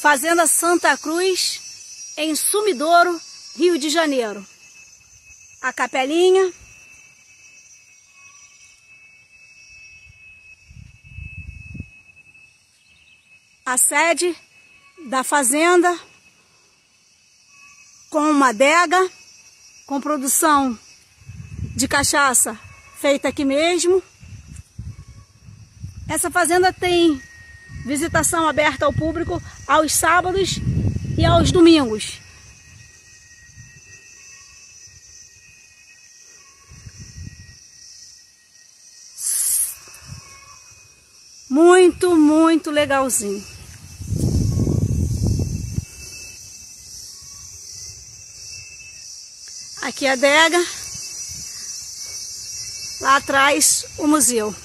Fazenda Santa Cruz, em Sumidouro, Rio de Janeiro. A capelinha. A sede da fazenda, com uma adega, com produção de cachaça feita aqui mesmo. Essa fazenda tem visitação aberta ao público aos sábados e aos domingos. Muito, muito legalzinho. Aqui a adega, lá atrás o museu.